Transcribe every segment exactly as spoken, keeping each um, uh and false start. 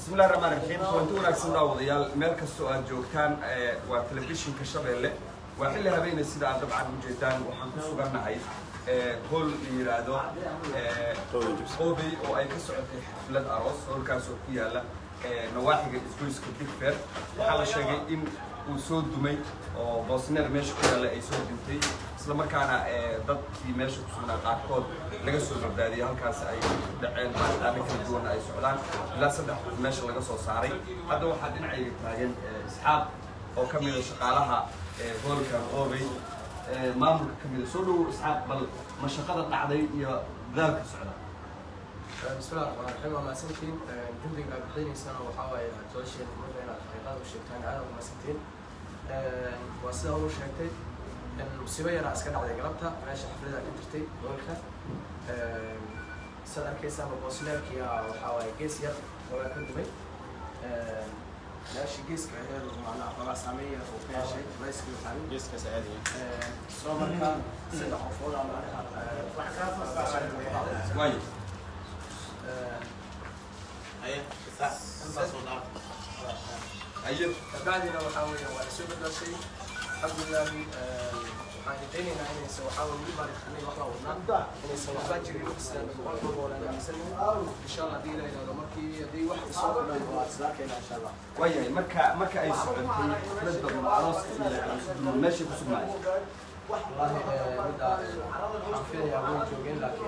بسم الله الرحمن الرحيم كنت wanaagsan daawadayaal meel kasto aad joogtaan waa telefishinka Shabeelle waa xilli habeen sida aad dabcan u jeedaan waxaan ku suganahay ee hol yiraahdo ee qoobi oo ay ka socotay xaflad aroos holkaas oo ku yaala ee nawaaxiga isgoyska Digfer waxa la sheegay in uu soo dumay oo boosneer meesha ku yaala ay soo dhintay isla markaana ee dadkii meesha ku sugnaa qaarkood laga soo badbaadiyay halkaas ay dhaceen baaritaan kala duwan ay socdaan ilaa saddex meesha laga soo saaray hadda waxa dhinacayga taagan isxaaq oo ka mid ah shaqaalaha ee holka qoobay maamulka ka mid ah soo dhow isxaaq bal ma shaqada dhacday iyo dadaalka socda بسم الله الرحمن الرحيم وما سنتين جندي قبلين سنة وحاول توشيل مرة إلى حقيقة وشيكتان على وما سنتين واسده هو شيكتي المصيبة رأس كان على قلبتها ماشي حفلة كنترتي ولكن سنة كيسة بوصلة كيا وحاول جيس يب ولا كنت بي ماشي جيس كهير ومعنا طلع سامية وفيها شيء رئيس كيوحاني جيس كسعادي صومر كان سيد حفوظ على واي ايه صح أيوة بعدين لو حاول ولا شو بدنا شيء الحمد لله يعني ديني يعني سو حاول يبارك خليه وحنا ونبدا يعني سو فاجر نفس القلب ولا نسلم ان شاء الله دي لو مركي دي واحد صوت لنا سلاكنا ان شاء الله وياي مركا مركا أي سعودي نسبة من العروس اللي ماشي بسماعي والله بدا حرفيا يا ابوي جوجين لكن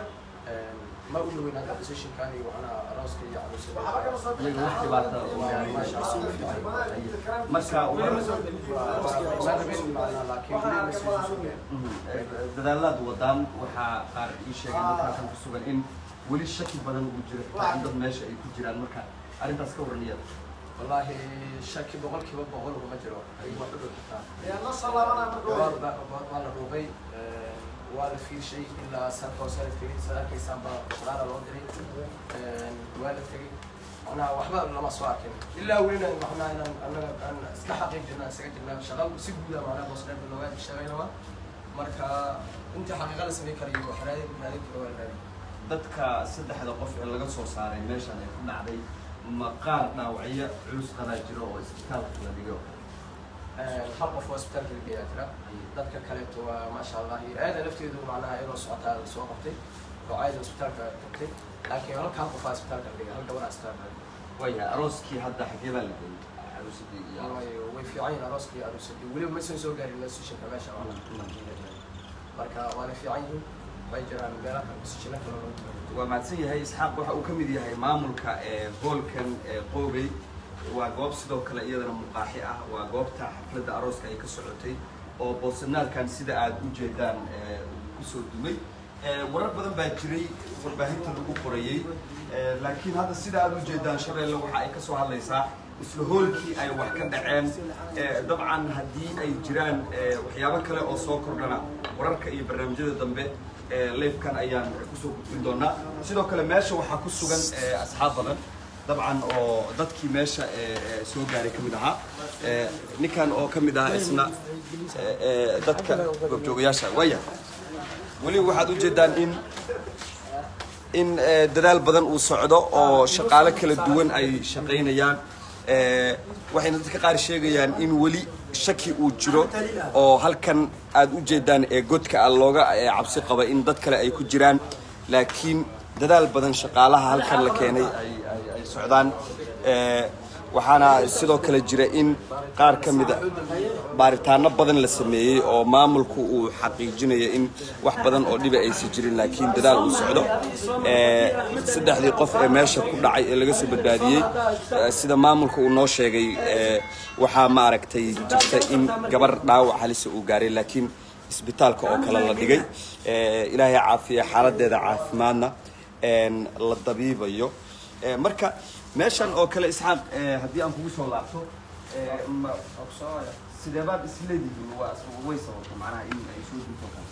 ما أقول وين هذا البوزيشن كان وأنا راسي عروسي. يجي وحدي بعد ما شاء الله. مركا ما نبين معنا لكن dadaalada wadaan waxa qaar ii sheegay markaa kan ku sugan in wali shaki badan uu jiro xitaa dad meesha ay ku jiraan marka arintaas ka warniya والله شك بقول كيف بقول وما جرى أي واحد وحده. يا الله صلى الله عليه وسلم. والله روبي ولا في شيء إلا سالفة وسالفة تري سالفة سامبا شغالة لودري ولا تري أنا وحنا لما سواكن إلا وين إحنا أنا أنا أنا استحقين جنا سجلنا شغال سجودا معنا بوصلنا باللغات الشغالة مركا أنت حقيقة لسه كريم وحرادي بنادي ولا dadka saddexda qof ee laga soo saaray meeshan ay ku dhacday maqaar dhaawacyo culus qada jiro oo isbitaalka la dhigo الحلقة في وسبتال البياترا ذاتك كلمت وما شاء الله هذا لفتي ذو معناها إيرو سعتها سوقتي وعايز وسبتال كتبتي لكن أنا كان في وسبتال البياترا هل دورنا سبتال ويا أروسكي هذا حكيبا لك عروسكي وفي عين أروسكي أروسكي ولي مثلا سوق قال الناس شيء كمان شاء الله بركة وأنا في عينه بيجرى من بيرك بس شيء وما تسي هاي إسحاق وح وكمدي هاي مامولك فولكن قوبي وجواب سيدو كلا إيادنا مقاحي أه وجوابته حفلة أروسكا أي كسرتي أو بوسنال كان سيدا عاد وجدان كسر دمي ورب بدن باجري ورباهين تلقوا قرية لكن هذا سيدا عاد وجدان شبه لو حقيقة كسر على يساع إسلهول كي أي وحكة دعم طبعا هدي أي جيران وحيابا كلا أو صوكر لنا وربك أي برنامج الدنبه ليف كان أيام كسر كتندونا سيدو كلا ماشي وحكسو جن أصحابنا طبعا او dadkii meesha ee soo gaaray kamid aha ee ninkan oo kamid ah isna ee dadka goobjoogayaasha waya wali waxaad u jeedaan in in dadaal badan uu socdo oo shaqaale kala duwan ay shaqeynayaan ee waxayna dadka qaar sheegayaan in wali shaki uu jiro oo halkan aad u jeedaan ee godka looga cabsi qaba in dad kale ay ku jiraan laakiin dadaal badan shaqaalaha halkan la keenay ay ay socdaan ee waxaana sidoo kale jira in qaar ka mid ah baaritaano badan la sameeyay oo maamulku uu xaqiijinayo in wax badan oo dhiba aysan jirin laakiin dadaal uu socdo ee saddexdii qof ee meesha ku dhacay ee laga soo badbaadiyay sida maamulku uu noo sheegay ee waxa ma aragtay jirta in gabar dhaawac halis uu gaaray laakiin isbitaalka oo kale la dhigay ee ilaahay caafiya xaaladeeda caafimaadna een la dabiibayo ee marka meeshan oo kale isxaaq ee hadii aan kugu soo laabto ee ma aqsooya sidee baad isleedihiin waa way sababta macnaha in ay soo dhinto kan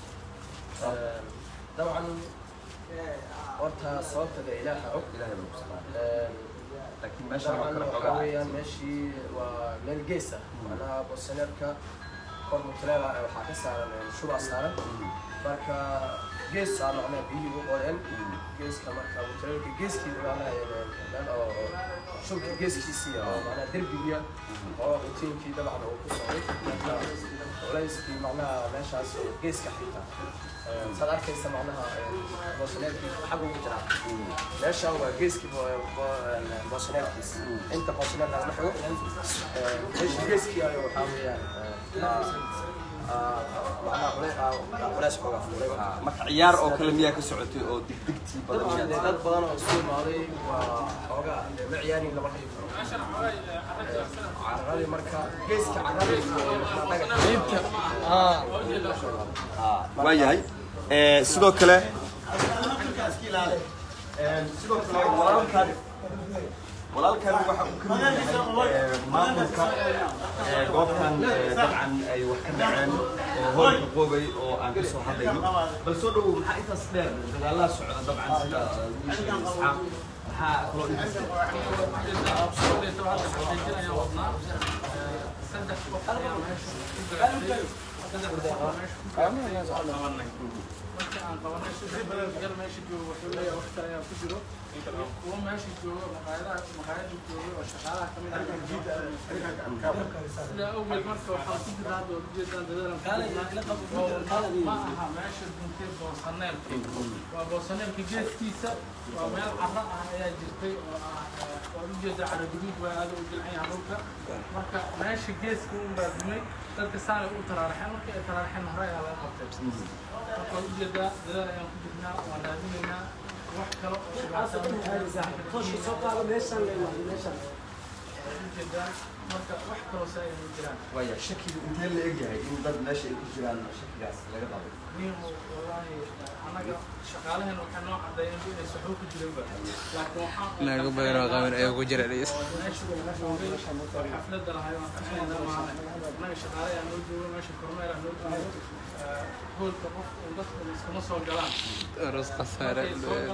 طبعا ورثة صوت الإله عق ilaahay baa ku sabaa laakiin meeshan طبعا oo kale حواليا xogaa ماشي ومن جيسة أنا بوسنركا كل مطلع وحاسس على شو بصار بركة جيس على أنا بيجي وقولن جيس geeska marka mutalka geeskii macnaha meel oo shulka geeskiisii oo macnaha derbiga oo hoteelkii dabcan uu ku socday marka culayskii macnaha meeshaas oo geeska xigta sad arkaysa macnaha boosaneelkii xag ugu jira meeshaan waa geeskii boosaneelkiisa inta boosaneel laga xigo meesha geeskii ayuu waxaa weeyaan marka ciyaar oo kale miyaa ka socotay oo degdegtii badan dad badan oo soo imaaday waa xoogaa ma ciyaarin lama dhihi karo carqali marka geeska waa yahay sidoo kale sidoo kale walaalkan walaalkan waxa uu ka mid yahay maamulka goobtan dabcan ay wax ka dhaceen oo hoolka qoobay oo aan ka soo hadlayno bal soo dhowow maxaa intaas dheer dagaalaha socda dabcan sida wiisha isxaaq maxaa kaloo intaas marka aan qabanay sidii badan meesha joogo wuxuu leeyahay waqti ayaa ku jiro kuwa meesha joogo maqaayadaha maqaayada joogo oo shaqaalaha ka mid ah sida awgeed marka waxaan ku jiraa hadda ujeedaan dadaalan ma aha meesha duntay boosaneelka waa boosaneelka geeskiisa waa meel carro ah ayaa jirtay oo ah waa ujeeda carro guduud waa aada u jilcan yahay dhulka marka meesha geeska un baa dumay dadka saanay u taraaraxeen markii ay taraaraxeen hore ayaa laga qabtay marka ujeedaa dadaal ayaan ku jirnaa waan raadinaynaa wax kale oo ujeedaa marka wax kaloo saa ay jiraan waya shakiga intee la egyahay in dad meesha ay ku jiraan shakigaas laga qabo niyo wallahi anaga shaqaalahan waxay noo cadeeyeen inay saxoo ku jireenba laakiin waxaan naga bayro qaban ay ku jiraan xafladda lahayd waan ka shaqeynaa maahan anaga shaqaale aan noo joogo meesha kormeer aan noo joogo hoolka qof uu dadka iskama soo galaan aroos khasaare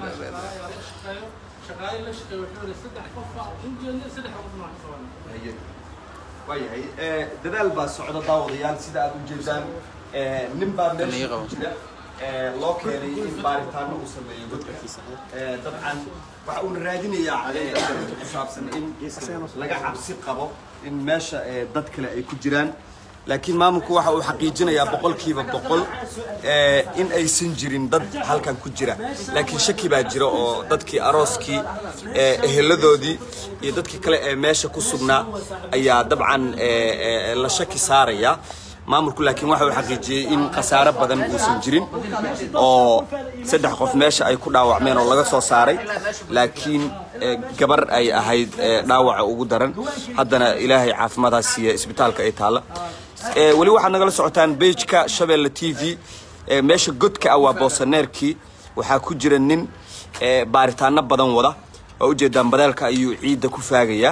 shaqaale la shaqeeyo wuxuu leeyahay saddex qof u jeedna saddex qof ma xisaaban waayahay dadaal baa socda daawadayaal sida aad u jeedaan nin baa meesha ku jira loo keenay in baaritaano uu sameeyo godkiisa dabcan waxa uuna raadinayaa caddeyn ku saabsan in laga cabsi qabo in meesha dad kale ay ku jiraan laakiin maamulku waxa uu xaqiijinayaa boqolkiiba boqol in aysan jirin dad halkan ku jira laakiin shaki baa jira oo dadkii arooskii eheladoodii iyo dadkii kale ee meesha ku sugnaa ayaa dabcan la shaki saaraya maamulku laakiin waxa uu xaqiijiyay in khasaare badan uusan jirin oo saddex qof meesha ay ku dhaawacmeen oo laga soo saaray laakiin gabar ay ahayd dhaawaca ugu daran haddana ilaahay caafimaadaas siiya isbitaalka ay taala weli waxaad nagala socotaan beejka Shabeelle T V meesha godka ah waa boosaneerkii waxaa ku jira nin baaritaano badan wada oo ujeedaan badalka ayuu ciidda ku faagayaa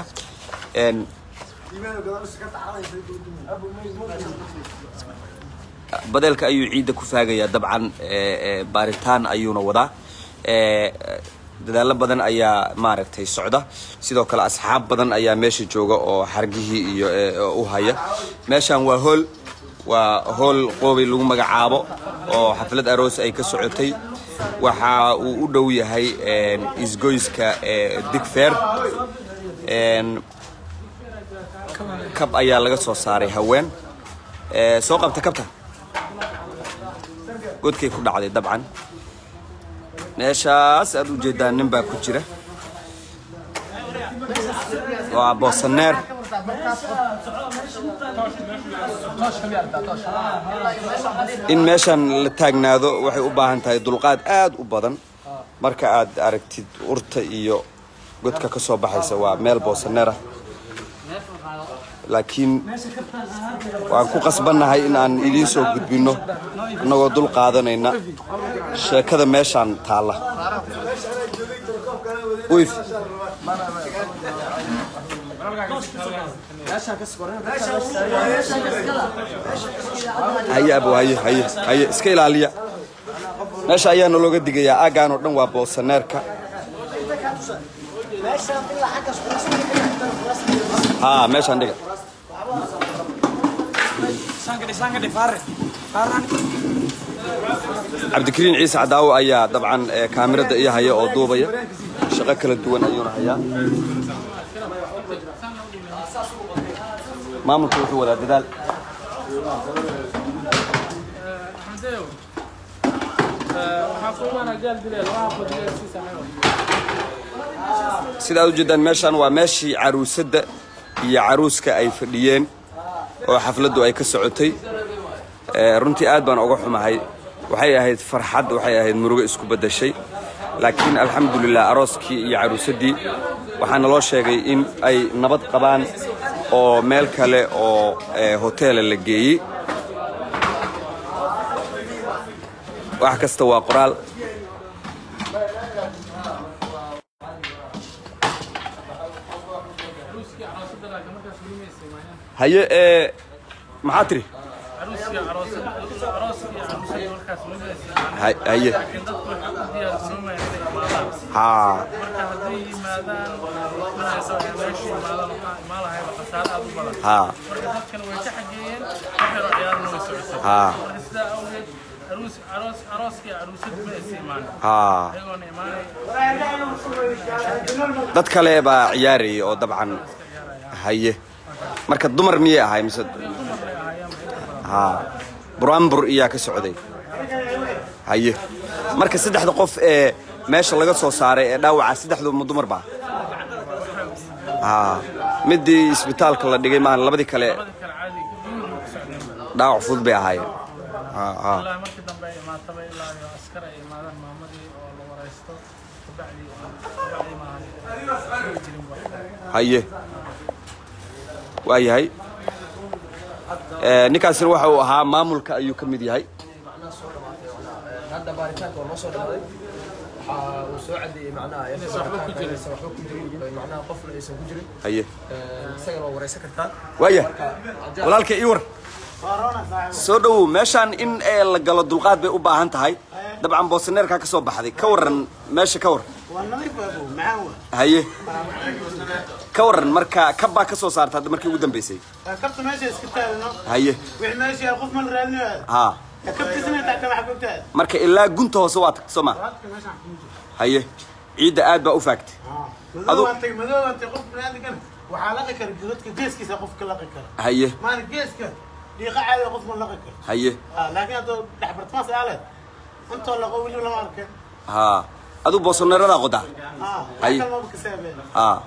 badalka ayuu ciidda ku faagayaa dabcan baaritaan ayuuna wadaa dadaalo badan ayaa maaragtay socda sidoo kale asxaab badan ayaa meesha jooga oo xargihii iyo u haya meeshan waa hool waa hool qoobay lagu magacaabo oo xaflad aroos ay ka socotay waxa uu u dhow yahay isgoyska Digfair kab ayaa laga soo saaray haween soo qabta kabta godkay ku dhacday dabcan meeshaas aad u jeedaan nin baa ku jira waa boosaneer in meeshan la taagnaado waxay u baahan tahay dulqaad aad u badan marka aad aragtid urta iyo godka ka soo baxaysa waa meel boosaneer ah laakiin waan ku qasbannahay in aan idiin soo gudbino annagoo dul qaadanayna sheekada meeshaan taalla uyf haye abo haye haye haye iska ilaaliya meesha ayaana looga digayaa aaggaan oo dhan waa boosaneerka ها ماشي عندك سانك دي سانك دي فار فاران cabdikariin ciise cadaawo ayaa dabcan kaamirada iyo haya oo duubaya shaqo kala duwan ayuuna hayaa maamulku wuxuu wadaa dadaal sida aad u jeedaan meeshan waa meeshii caruusada iyo caruuska ay fadhiyeen oo xafladdu ay ka socotay runtii aad baan uga xumahay waxay ahayd farxad waxay ahayd murugo isku bedeshay laakiin alxamdulillah arooskii iyo caruusadii waxaana loo sheegay in ay nabad qabaan oo meel kale oo hotel la geeyay wax kasta waa qoraal haye ee maxaa tiri haye haa haa haa عروس عروس عروس يا عروس بسيمان ها dad kale baa ciyaarayay oo dabcan haye marka dumar miyay ahay mise ha buraanbur iyaa ka socday haye marka saddexda qof ee meesha laga soo saaray ee dhaawaca saddexdu ma dumar baa ha midii isbitaalka la dhigay maan labadii kale dhaawac fudud bay ahaayeen ها ها والله مركي دنبا ما تبع إلا عسكر أي ماذا مامدي أو لوريستو تبعدي تبعدي ما هاي واي هاي نكاسر waxa uu ahaa maamulka ayuu kamid yahay هذا باركات والنصر هذا وسعدي معناها يعني صاحبه كجري صاحبه كجري معناها قفل ايش كجري هي سجل وريسه كرتا وايه walaalka iwar soo dhaw meeshan in ee la galo dulqaad bay u baahan tahay dabcan boosaneerka ka soo baxday ka waran meesha ka war haye ka waran marka ka baa ka soo saartay markii ugu dambeysay kabta meesha iska taagno haye wixii meesha qof mal raadinayo ha kabta sinta ka maxbubtaa marka ilaa gunta hoose waa tagtay Soomaa haye ciida aad baa u faagtay adu wantay madoo wantay qof raadigan waxa la qakar gudadka geeskiisa qof ka la qakar haye maan geeska دقيقة عادي قسم الله قكر. هيه. آه لكن هذا دحبرت ما سأله. أنت ولا قوي ولا ما أركن. ها. هذا بوصلنا رضا قدا. آه. هيه. ما بكسبه. آه.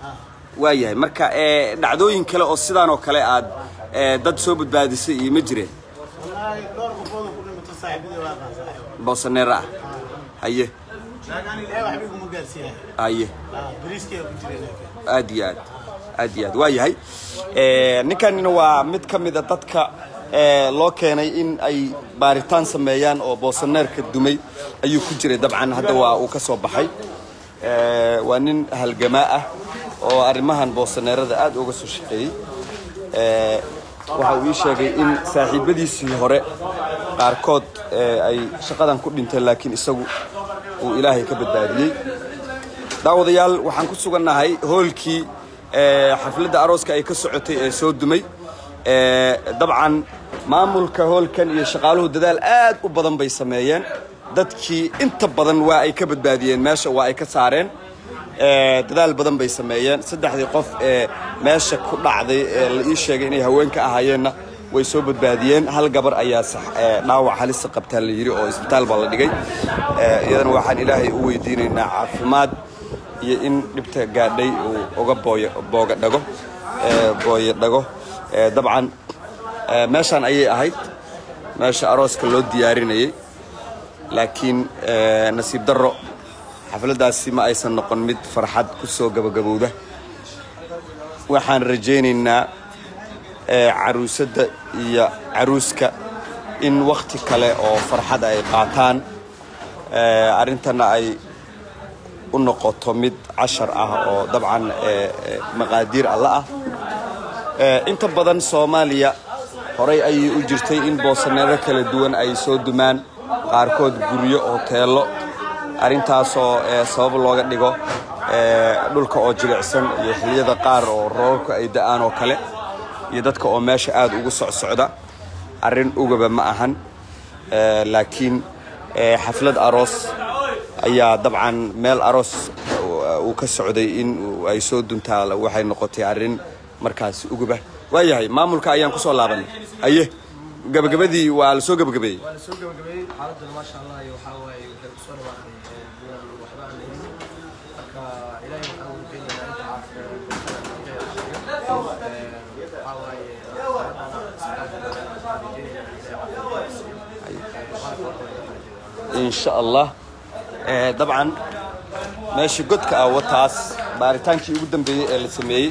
وايه مركا dhacdooyin kale oo sidaan oo kale aad dad soo badbaadisay iyo ma jireen. والله دور قفوله كل متصاحبين واقع صاحب. بوصلنا هيه. لكن إيه وحبيبكم مقاسيه. هيه. آه بريسكي وكتير. أدياد. أدياد وايه ee ninkanina waa mid kamid ah dadka ee loo keenay in ay baaritaan sameeyaan oo boosaneerka dumay ayuu ku jiray dabcan hadda waa uu ka soo baxay ee waa nin halgamaa ah oo arrimahan boosaneerada aad uga soo shaqeeyay ee waxa uu sheegay in saaxiibadiisii hore qaarkood ay shaqadan ku dhinteen laakiin isagu uu Ilaahay ka badbaadiyay daawadayaal waxaan ku sugannahay hoolkii xafladda arooska ay ka socotay ee soo dumay ee dabcan maamulka hoolkan iyo shaqaaluhu dadaal aad u badan bay sameeyeen dadkii inta badan waa ay ka badbaadiyeen meesha waa ay ka saareen ee dadaal badan bay sameeyeen saddexdii qof ee meesha ku dhacday ee la ii sheegay inay haweenka ahaayeenna way soo badbaadiyeen hal gabar ayaa sax dhaawac halis qabtaan la yiri oo isbitaal baa la dhigay ee iyadana waxaan Ilaahay u weydiinaynaa caafimaad iyo in dhibta gaadhay uu uga booyo booga dhago ee booyo dhago ee dabcan meeshan ayay ahayd meesha arooska loo diyaarinayay laakiin nasiib darro xafladaasi ma aysan noqon mid farxad ku soo gabagabowda waxaan rajaynaynaa ee caruusada iyo caruuska in waqti kale oo farxad ay qaataan ee arintana ay u noqoto mid cashar ah oo dabcan maqaadiir alla ah ee inta badan Soomaaliya horay ay u jirtay in boosaneero kala duwan ay soo dumaan qaarkood guryo hoteelo arintaas oo sabab looga dhigo ee dhulka oo jilicsan iyo xilliyada qaar oo roobka ay da'aan oo kale iyo dadka oo meesha aad ugu socsocda arin ugaba ma ahan laakiin xaflad aroos ayaa dabcan meel aroos uu ka socday in ay soo duntaa waxay noqotay arrin markaas uguba waayahay maamulka ayaan ku soo laabanay aye gabagabadii waa la soo gabagabeeyey waa la soo gabagabeeyey xaaladda maasha Allah iyo waxa waaye waxay ku soo dhawaaqday waxba aan leeyahay marka ilaahay waxa uu keenayaa inta caafimaad إن شاء الله طبعا ماشي قد كأوتاس بارتانكي قدام بي السمي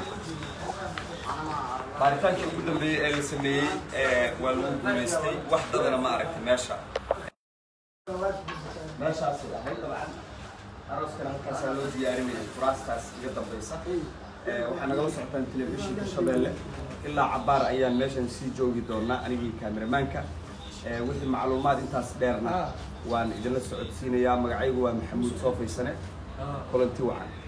بارتانكي قدام بي السمي والمستي واحدة أنا ما أعرف ماشى ماشى أصلا هاي طبعا أروس كلام كسلو دياري من فراستاس قدام بيسا وحنا قلنا عن التلفزيون كشباب إلا عبارة أيام ماشى نسي جوجي دورنا أنا جي كاميرا مانكا وحي معلومات انتاس ديرنا وان إذا لسه عدسينا يا مقعيق ومحمود صوفي سنة كلنتي وعن